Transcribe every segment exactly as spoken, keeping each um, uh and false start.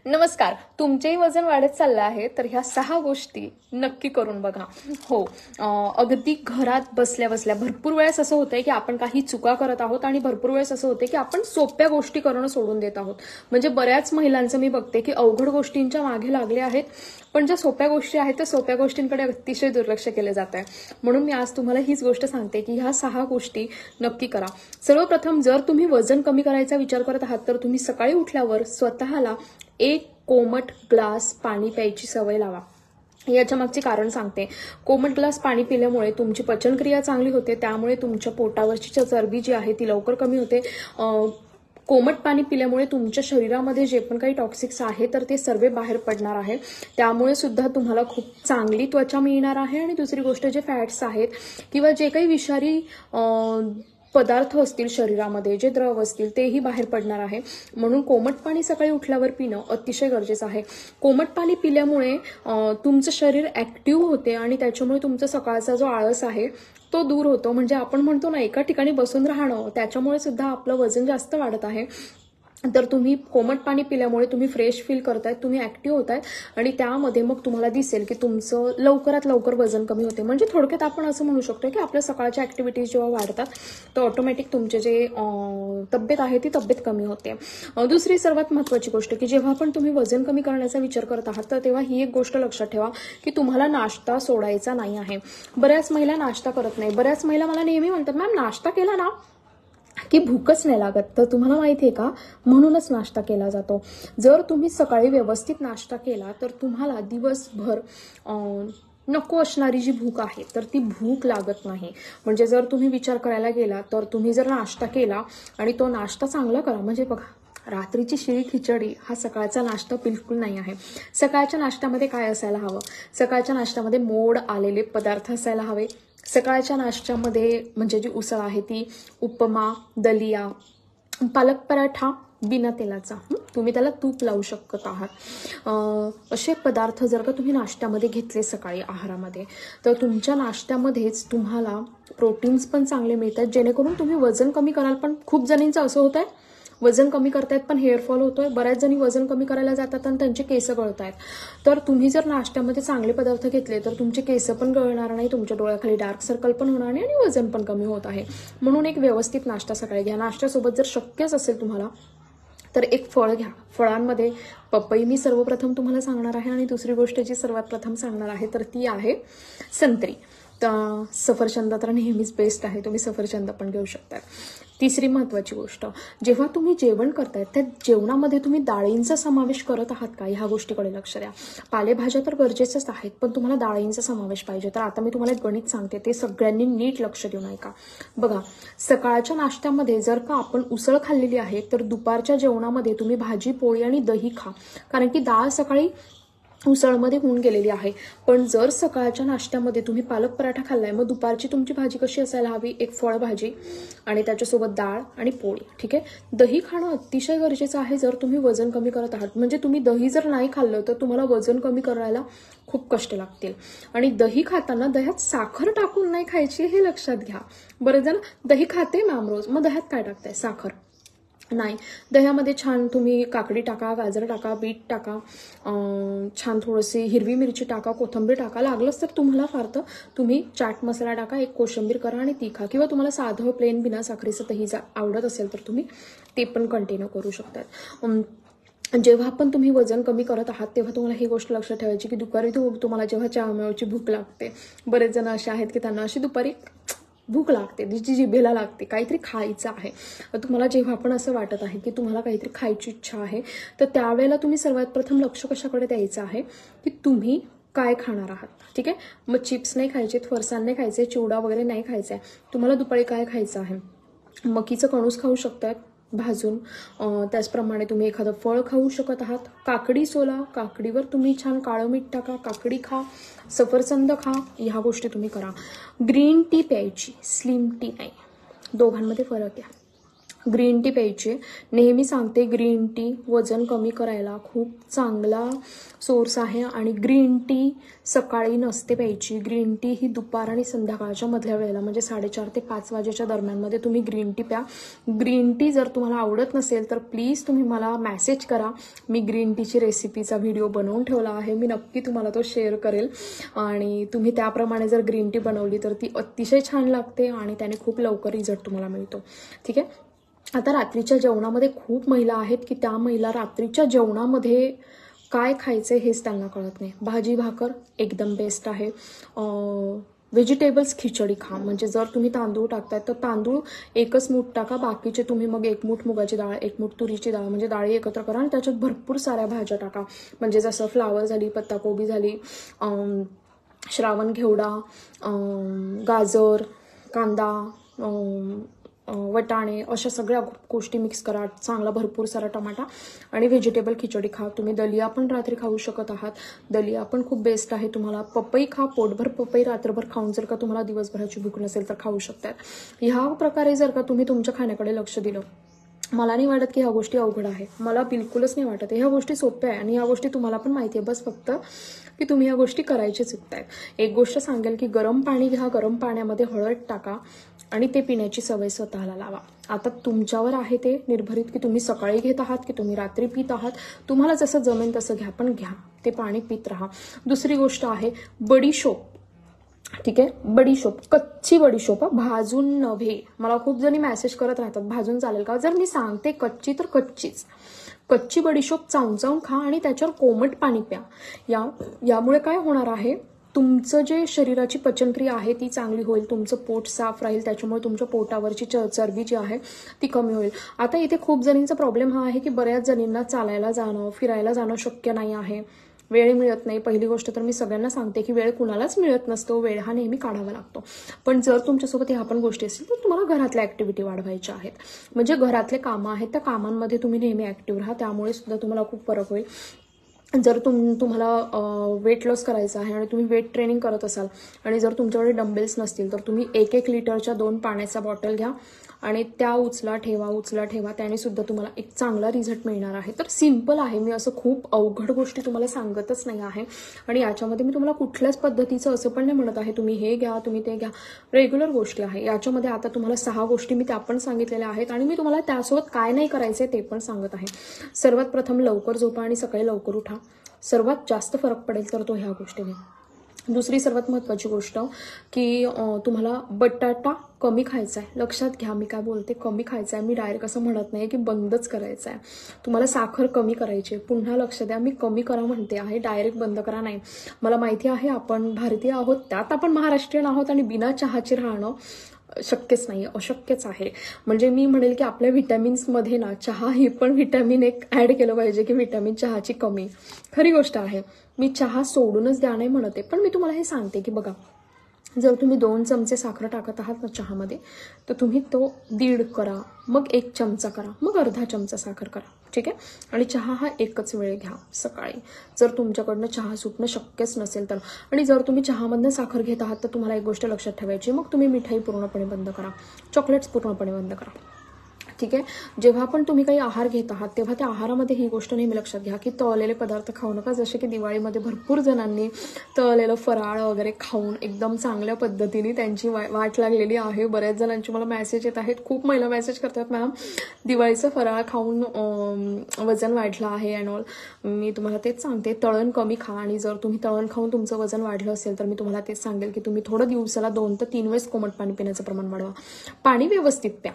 नमस्कार. तुमचेही वजन वाढत चाललं आहे तर ह्या सहा गोष्टी नक्की करून बघा. हो, अं, अगदी घरात बसल्या बसल्या भरपूर वेळेस असं होतंय की आपण काही चुका करत आहोत आणि भरपूर वेळेस असं होतंय की आपण सोप्या गोष्टी करणं सोडून देत आहोत. म्हणजे बऱ्याच महिलांचं मी बघते की अवघड गोष्टींच्या मागे लागले आहेत, पण ज्या सोप्या गोष्टी आहेत त्या सोप्या गोष्टींकडे अतिशय दुर्लक्ष केलं जात आहे. म्हणून मी आज तुम्हाला हीच गोष्ट सांगते की ह्या सहा गोष्टी नक्की करा. सर्वप्रथम, जर तुम्ही वजन कमी करायचा विचार करत आहात तर तुम्ही सकाळी उठल्यावर स्वतःला एक कोमट ग्लास पाणी प्यायची सवय लावा. याच्या मागचे कारण सांगते. कोमट ग्लास पाणी पिल्यामुळे तुमची पचनक्रिया चांगली होते, त्यामुळे तुमच्या पोटावरची चरबी जी आहे ती लवकर कमी होते. कोमट पाणी पिल्यामुळे तुमच्या शरीरामध्ये जे पण काही टॉक्सिक्स आहे तर ते सर्व बाहेर पडणार आहे, त्यामुळे सुद्धा तुम्हाला खूप चांगली त्वचा मिळणार आहे. आणि दुसरी गोष्ट, जे फॅट्स आहेत किंवा जे काही विषारी पदार्थ असतील शरीरामध्ये, जे द्रव असतील तेही बाहेर पडणार आहे. म्हणून कोमट पाणी सकाळी उठल्यावर पिणं अतिशय गरजेचं आहे. कोमट पाणी पिल्यामुळे तुमचं शरीर ऍक्टिव्ह होते आणि त्याच्यामुळे तुमचा सकाळचा जो आळस आहे तो दूर होतो. म्हणजे आपण म्हणतो ना, एका ठिकाणी बसून राहणं, त्याच्यामुळे सुद्धा आपलं वजन जास्त वाढत आहे. तर तुम्ही कोमट पाणी पिल्यामुळे तुम्ही फ्रेश फील करतायत, तुम्ही ऍक्टिव्ह होतायत आणि त्यामध्ये मग तुम्हाला दिसेल की तुमचं लवकरात लवकर वजन कमी होते. म्हणजे थोडक्यात आपण असं म्हणू शकतो की आपल्या सकाळच्या ऍक्टिव्हिटीज जेव्हा वाढतात तर ऑटोमॅटिक तुमचे जे तब्येत आहे ती तब्येत कमी होते. दुसरी सर्वात महत्त्वाची गोष्ट की जेव्हा पण तुम्ही वजन कमी करण्याचा विचार करत आहात तर तेव्हा ही एक गोष्ट लक्षात ठेवा की तुम्हाला नाश्ता सोडायचा नाही आहे. बऱ्याच महिला नाश्ता करत नाही. बऱ्याच महिला मला नेहमी म्हणतात, मॅम नाश्ता केला ना की भूकच नाही लागत. तर तुम्हाला माहिती आहे का, म्हणूनच नाश्ता केला जातो. जर तुम्ही सकाळी व्यवस्थित नाश्ता केला तर तुम्हाला दिवसभर नको असणारी जी भूक आहे तर ती भूक लागत नाही. म्हणजे जर तुम्ही विचार करायला गेला तर तुम्ही जर नाश्ता केला आणि तो नाश्ता चांगला करा, म्हणजे बघा, रात्रीची शिळी खिचडी हा सकाळचा नाश्ता बिलकुल नाही आहे. सकाळच्या नाश्त्यामध्ये काय असायला हवं? सकाळच्या नाश्त्यामध्ये मोड आलेले पदार्थ असायला हवे. सकाळच्या नाश्त्यामध्ये म्हणजे जी उसळ आहे ती उपमा, दलिया, पालक पराठा बिना तेलाचा, तुम्ही त्याला तूप लावू शकत आहात, असे पदार्थ जर का तुम्ही नाश्त्यामध्ये घेतले सकाळी आहारामध्ये तर तुमच्या नाश्त्यामध्येच तुम्हाला प्रोटीन्स पण चांगले मिळतात, जेणेकरून तुम्ही वजन कमी कराल. पण खूप जणींचं असं होत आहे, वजन कमी करतायत पण हेअरफॉल होतोय. बऱ्याच जणी वजन कमी करायला जातात आणि त्यांचे केस गळतायत. तर तुम्ही जर नाश्त्यामध्ये चांगले पदार्थ घेतले तर तुमचे केस पण गळणार नाही, तुमच्या डोळ्याखाली डार्क सर्कल पण होणार नाही आणि वजन पण कमी होत आहे. म्हणून एक व्यवस्थित नाश्ता सकाळी घ्या. नाश्त्यासोबत जर शक्यच असेल तुम्हाला तर एक फळ घ्या. फळांमध्ये पपई मी सर्वप्रथम तुम्हाला सांगणार आहे आणि दुसरी गोष्ट जी सर्वात प्रथम सांगणार आहे तर ती आहे संत्री. तर सफरचंद तर नेहमीच बेस्ट आहे, तुम्ही सफरचंद पण घेऊ शकता. तिसरी महत्त्वाची गोष्ट, जेव्हा तुम्ही जेवण करताय त्या जेवणामध्ये तुम्ही डाळींचा समावेश करत आहात का, ह्या गोष्टीकडे लक्ष द्या. पालेभाज्या तर गरजेच्याच आहेत पण तुम्हाला डाळींचा समावेश पाहिजे. तर आता मी तुम्हाला एक गणित सांगते, ते सगळ्यांनी नीट लक्ष देऊन ऐका. बघा, सकाळच्या नाश्त्यामध्ये जर का आपण उसळ खाल्लेली आहे तर दुपारच्या जेवणामध्ये तुम्ही भाजी, पोळी आणि दही खा, कारण की डाळ सकाळी उसळमध्ये होऊन गेलेली आहे. पण जर सकाळच्या नाश्त्यामध्ये तुम्ही पालक पराठा खाल्लाय, मग दुपारची तुमची भाजी कशी असायला हवी? एक फळभाजी आणि त्याच्यासोबत डाळ आणि पोळी. ठीक आहे. दही खाणं अतिशय गरजेचं आहे जर तुम्ही वजन कमी करत आहात. म्हणजे तुम्ही दही जर नाही खाल्लं तर तुम्हाला वजन कमी करायला खूप कष्ट लागतील. आणि दही खाताना दह्यात साखर टाकून नाही खायची, हे लक्षात घ्या. बरेच जण दही खाते मॅम रोज, मग दह्यात काय टाकताय? साखर नाही. दह्यामध्ये छान तुम्ही काकडी टाका, गाजर टाका, बीट टाका, छान थोडीशी हिरवी मिरची टाका, कोथिंबीर टाका. लागलंच तर तुम्हाला फार तर तुम्ही चाट मसाला टाका, एक कोशिंबीर करा आणि ती खा. किंवा तुम्हाला साधं प्लेन बिना साखरेचं दही आवडत असेल तर तुम्ही ते पण कंटिन्यू करू शकतात. जेव्हा पण तुम्ही वजन कमी करत आहात तेव्हा तुम्हाला ही गोष्ट लक्षात ठेवायची की दुपारी तुम्हाला जेव्हा चहाची भूक लागते, बरेच जण असे आहेत की त्यांना अशी दुपारी भूक लागते, जी जिभेला लागते, काहीतरी खायचं आहे. तुम्हाला जेव्हा पण असं वाटत आहे की तुम्हाला काहीतरी खायची इच्छा आहे तर त्यावेळेला तुम्ही सर्वात प्रथम लक्ष कशाकडे द्यायचं आहे की तुम्ही काय खाणार आहात. ठीक आहे. मग चिप्स नाही खायचे, फरसाण नाही खायचे, चिवडा वगैरे नाही खायचा आहे. तुम्हाला दुपारी काय खायचं आहे? मकीचं कणूस खाऊ शकतात भाजून, त्याचप्रमाणे तुम्ही एखादं फळ खाऊ शकत आहात. काकडी सोला, काकडीवर तुम्ही छान काळं मीठ टाका, काकडी खा, सफरचंद खा, ह्या गोष्टी तुम्ही करा. ग्रीन टी प्यायची, स्लिम टी नाही, दोघांमध्ये फरक आहे. ग्रीन टी प्यायची. नेहमी सांगते ग्रीन टी वजन कमी करायला खूप चांगला सोर्स आहे आणि ग्रीन टी सकाळी नसते प्यायची. ग्रीन टी ही दुपार आणि संध्याकाळच्या मधल्या वेळेला म्हणजे साडेचार ते पाच वाजेच्या दरम्यानमध्ये तुम्ही ग्रीन टी प्या. ग्रीन टी जर तुम्हाला आवडत नसेल तर प्लीज तुम्ही मला मेसेज करा. मी ग्रीन टीची रेसिपीचा व्हिडिओ बनवून ठेवला आहे, मी नक्की तुम्हाला तो शेअर करेल आणि तुम्ही त्याप्रमाणे जर ग्रीन टी बनवली तर ती अतिशय छान लागते आणि त्याने खूप लवकर रिझल्ट तुम्हाला मिळतो. ठीक आहे. आता रात्रीच्या जेवणामध्ये खूप महिला आहेत की त्या महिला रात्रीच्या जेवणामध्ये काय खायचं हेच त्यांना कळत नाही. भाजी भाकर एकदम बेस्ट आहे. व्हेजिटेबल्स खिचडी खा. म्हणजे जर तुम्ही तांदूळ टाकताय तर तांदूळ एकच मूठ टाका, बाकीचे तुम्ही मग एक मूठ मुगाची डाळ, एक मूठ तुरीची डाळ म्हणजे डाळी एकत्र करा आणि त्याच्यात भरपूर साऱ्या भाज्या टाका. म्हणजे जसं फ्लावर झाली, पत्ताकोबी झाली, श्रावण घेवडा, गाजर, कांदा, वटाणे अशा सगळ्या गोष्टी मिक्स करा. चांगला भरपूर सारा टमाटा आणि व्हेजिटेबल खिचडी खा. तुम्ही दलिया पण रात्री खाऊ शकत आहात. दलिया पण खूप बेस्ट आहे. तुम्हाला पपई खा, पोटभर पपई रात्रभर खाऊन जर का तुम्हाला दिवसभराची भूक नसेल तर खाऊ शकतात. ह्या प्रकारे जर का तुम्ही तुमच्या खाण्याकडे लक्ष दिलं, मला नाही वाटत की ह्या गोष्टी अवघड आहे. मला बिलकुलच नाही वाटत. ह्या गोष्टी सोप्या आहे आणि ह्या गोष्टी तुम्हाला पण माहिती आहे. बस फक्त की तुम्ही ह्या गोष्टी करायचे चुकतायत. एक गोष्ट सांगेल की गरम पाणी घ्या, गरम पाण्यामध्ये हळद टाका आणि ते पिण्याची सवय स्वतःला लावा. आता तुमच्यावर आहे ते निर्भरित की तुम्ही सकाळी घेत आहात की तुम्ही रात्री पित आहात. तुम्हाला जसं जमेल तसं घ्या, पण घ्या ते पाणी पित राहा. दुसरी गोष्ट आहे बडीशोप. ठीक आहे. बडीशोप, कच्ची बडीशोप, भाजून नव्हे. मला खूप जणी मेसेज करत राहतात भाजून चालेल का. जर मी सांगते कच्ची तर कच्चीच. कच्ची बडीशोप चावून चावून खा आणि त्याच्यावर कोमट पाणी प्या. या यामुळे काय होणार आहे, तुमचं जे शरीराची पचनक्रिया आहे ती चांगली होईल, तुमचं पोट साफ राहील, त्याच्यामुळे तुमच्या पोटावरची चरबी जी आहे ती कमी होईल. आता इथे खूप जणींचा प्रॉब्लेम हा आहे की बऱ्याच जणींना चालायला जाणं, फिरायला जाणं शक्य नाही आहे, वेळ मिळत नाही. पहिली गोष्ट तर मी सगळ्यांना सांगते की वेळ कुणालाच मिळत नसतो, वेळ हा नेहमी काढावा लागतो. पण जर तुमच्यासोबत ह्या पण गोष्टी असतील तर तुम्हाला घरातल्या ऍक्टिव्हिटी वाढवायच्या आहेत. म्हणजे घरातले कामं आहेत त्या कामांमध्ये तुम्ही नेहमी ऍक्टिव्ह राहा, त्यामुळे सुद्धा तुम्हाला खूप फरक होईल. जर तुम तुम्हाला वेट लॉस करायचं आहे आणि तुम्ही वेट ट्रेनिंग करत असाल आणि जर तुमच्याकडे डंबेल्स नसतील तर तुम्ही एक एक लिटरच्या दोन पाण्याचा बॉटल घ्या आणि त्या उचला ठेवा उचला ठेवा त्याने सुद्धा तुम्हाला एक चांगला रिझल्ट मिळणार आहे. तर सिंपल आहे, मी असं खूप अवघड गोष्टी तुम्हाला सांगतच नाही आहे आणि याच्यामध्ये मी तुम्हाला कुठल्याच पद्धतीचं असं पण नाही म्हणत आहे तुम्ही हे घ्या तुम्ही ते घ्या. रेग्युलर गोष्टी आहे याच्यामध्ये. आता तुम्हाला सहा गोष्टी मी त्या पण सांगितलेल्या आहेत आणि मी तुम्हाला त्यासोबत काय नाही करायचे ते पण सांगत आहे. सर्वात प्रथम लवकर झोपा आणि सकाळी लवकर उठा. सर्वात जास्त फरक पडेल तर तो ह्या गोष्टीने. दुसरी सर्वात महत्त्वाची गोष्ट की तुम्हाला बटाटा कमी खायचा आहे. लक्षात घ्या मी काय बोलते, कमी खायचा आहे. मी डायरेक्ट असं म्हणत नाही की बंदच करायचं आहे. तुम्हाला साखर कमी करायची आहे. पुन्हा लक्ष द्या, मी कमी करा म्हणते आहे, डायरेक्ट बंद करा नाही. मला माहिती आहे आपण भारतीय आहोत, त्यात आपण महाराष्ट्रीयन आहोत आणि बिना चहाचे राहणं शक्यच नाही, अशक्यच आहे. म्हणजे मी म्हणेल की आपल्या व्हिटॅमिन्समध्ये ना चहा ही पण व्हिटॅमिन एक ऍड केलं पाहिजे की व्हिटॅमिन चहाची कमी. खरी गोष्ट आहे. मी चहा सोडूनच द्या नाही म्हणते, पण मी तुम्हाला हे सांगते की बघा, जर तुम्ही दोन चमचे साखर टाकत आहात ना चहामध्ये तर तुम्ही तो दीड करा, मग एक चमचा करा, मग अर्धा चमचा साखर करा. ठीक आहे. आणि चहा हा एकच वेळ घ्या सकाळी, जर तुमच्याकडनं चहा सुटणं शक्यच नसेल तर. आणि जर तुम्ही चहामधनं साखर घेत आहात तर तुम्हाला एक गोष्ट लक्षात ठेवायची, मग तुम्ही मिठाई पूर्णपणे बंद करा, चॉकलेट्स पूर्णपणे बंद करा. ठीक आहे. जेव्हा पण तुम्ही काही आहार घेत आहात तेव्हा त्या आहारामध्ये ही गोष्ट नेहमी लक्षात घ्या की तळलेले पदार्थ खाऊ नका. जसे की दिवाळीमध्ये भरपूर जणांनी तळलेलं फराळ वगैरे खाऊन एकदम चांगल्या पद्धतीने त्यांची वाट लागलेली आहे. बऱ्याच जणांची मला मेसेज येत आहेत, खूप महिला मेसेज करतात, मॅम दिवाळीचं फराळ खाऊन वजन वाढलं आहे अँड ऑल. मी तुम्हाला तेच सांगते, तळण कमी खा. आणि जर तुम्ही तळण खाऊन तुमचं वजन वाढलं असेल तर मी तुम्हाला तेच सांगेल की तुम्ही थोडं दिवसाला दोन ते तीन वेळेस कोमट पाणी पिण्याचं प्रमाण वाढवा. पाणी व्यवस्थित प्या.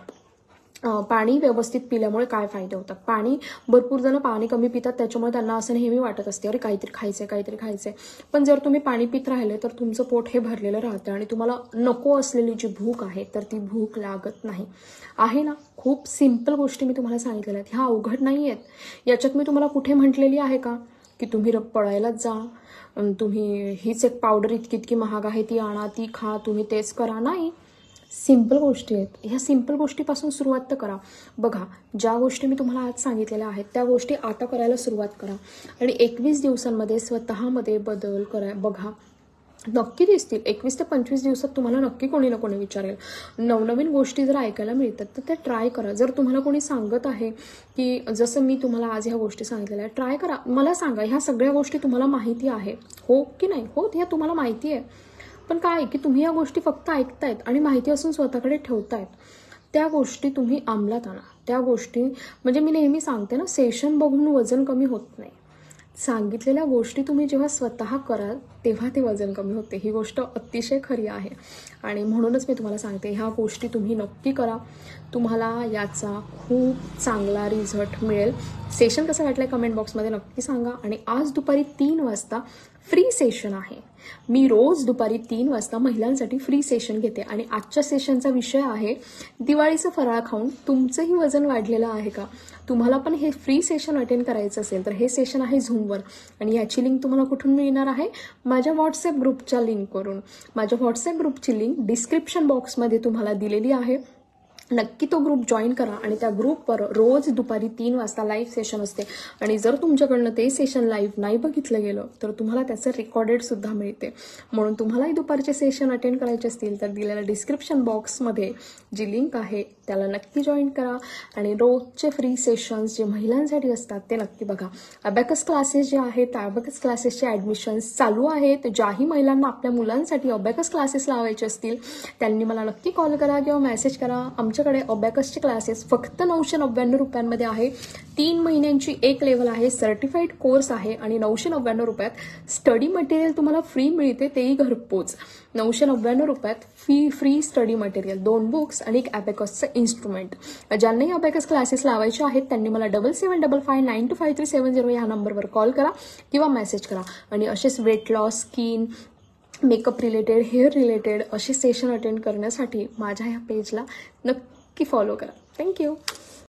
पाणी व्यवस्थित पिल्यामुळे काय फायदे होतात. पाणी भरपूर जण पाणी कमी पितात, त्याच्यामुळे त्यांना असं नेहमी वाटत असते अरे काहीतरी खायचंय काहीतरी खायचंय. पण जर तुम्ही पाणी पित राहिले तर तुमचं पोट हे भरलेलं राहतं आणि तुम्हाला नको असलेली जी भूक आहे तर ती भूक लागत नाही आहे ना. खूप सिंपल गोष्टी मी तुम्हाला सांगितलेल्या आहेत, ह्या अवघड नाही आहेत. याच्यात मी तुम्हाला कुठे म्हटलेली आहे का की तुम्ही पळायलाच जा, तुम्ही हीच एक पावडर इतकी इतकी महाग आहे ती आणा ती खा तुम्ही तेच करा. नाही, सिंपल गोष्टी आहेत. ह्या सिंपल गोष्टीपासून सुरुवात तर करा. बघा, ज्या गोष्टी मी तुम्हाला आज सांगितलेल्या आहेत त्या गोष्टी आता करायला सुरुवात करा आणि एकवीस दिवसांमध्ये स्वतःमध्ये बदल करा. बघा, नक्की दिसतील. एकवीस ते पंचवीस दिवसात तुम्हाला नक्की कोणी ना कोणी विचारेल. नवनवीन गोष्टी जर ऐकायला मिळतात तर ते ट्राय करा. जर तुम्हाला कोणी सांगत आहे की जसं मी तुम्हाला आज ह्या गोष्टी सांगितलेल्या आहेत, ट्राय करा. मला सांगा ह्या सगळ्या गोष्टी तुम्हाला माहिती आहे हो की नाही? हो, ह्या तुम्हाला माहिती आहे. पण काय की तुम्ही या गोष्टी फक्त ऐकतायत आणि माहिती असून स्वतःकडे ठेवतायत. त्या गोष्टी तुम्ही अंमलात आणा. त्या गोष्टी म्हणजे मी नेहमी सांगते ना, सेशन बघून वजन कमी होत नाही. सांगितलेल्या गोष्टी तुम्ही जेव्हा स्वतः कराल तेव्हा ते वजन कमी होते. ही गोष्ट अतिशय खरी आहे आणि म्हणूनच मी तुम्हाला सांगते ह्या गोष्टी तुम्ही नक्की करा. तुम्हाला याचा खूप चांगला रिझल्ट मिळेल. सेशन कसं वाटलंय कमेंट बॉक्समध्ये नक्की सांगा. आणि आज दुपारी तीन वाजता फ्री सेशन आहे. मी रोज दुपारी तीन वाजता महिलांसाठी फ्री सेशन घेते आणि आजच्या सेशनचा विषय आहे दिवाळीचं फराळ खाऊन तुमचंही वजन वाढलेलं आहे का? तुम्हाला पण हे फ्री सेशन अटेंड करायचं असेल तर हे सेशन आहे झूमवर आणि याची लिंक तुम्हाला कुठून मिळणार आहे? माझ्या व्हॉट्सअप ग्रुपच्या लिंकवरून. माझ्या व्हॉट्सअप ग्रुपची लिंक डिस्क्रिप्शन बॉक्समध्ये तुम्हाला दिलेली आहे. नक्की तो ग्रुप जॉईन करा आणि त्या ग्रुपवर रोज दुपारी तीन वाजता लाईव्ह सेशन असते आणि जर तुमच्याकडनं ते सेशन लाईव्ह नाही बघितलं गेलं तर तुम्हाला त्याचं रेकॉर्डेड सुद्धा मिळते. म्हणून तुम्हालाही दुपारचे सेशन अटेंड करायचे असतील तर दिलेल्या डिस्क्रिप्शन बॉक्समध्ये जी लिंक आहे त्याला नक्की जॉईन करा आणि रोजचे फ्री सेशन्स जे महिलांसाठी असतात ते नक्की बघा. अबॅकस क्लासेस जे आहेत त्या अबॅकस क्लासेसचे ॲडमिशन्स चालू आहेत. ज्याही महिलांना आपल्या मुलांसाठी अबॅकस क्लासेस लावायचे असतील त्यांनी मला नक्की कॉल करा किंवा मेसेज करा. आमच्याकडे अबॅकसचे क्लासेस फक्त नऊशे नव्याण्णव रुपयांमध्ये आहे. तीन महिन्यांची एक लेवल आहे, सर्टिफाईड कोर्स आहे आणि नऊशे नव्याण्णव रुपयात स्टडी मटेरियल तुम्हाला फ्री मिळते, तेही घरपोच. नऊशे नव्याण्णव रुपयात फी फ्री स्टडी मटेरियल, दोन बुक्स आणि एक अबॅकसचं इन्स्ट्रुमेंट. ज्यांनाही अबॅकस क्लासेस लावायचे आहेत त्यांनी मला double seven double five nine two five three seven zero ह्या नंबरवर कॉल करा किंवा मेसेज करा. आणि असेच weight loss, skin, makeup related, hair related session सेशन अटेंड करण्यासाठी माझ्या ह्या पेजला नक्की फॉलो करा. थँक्यू.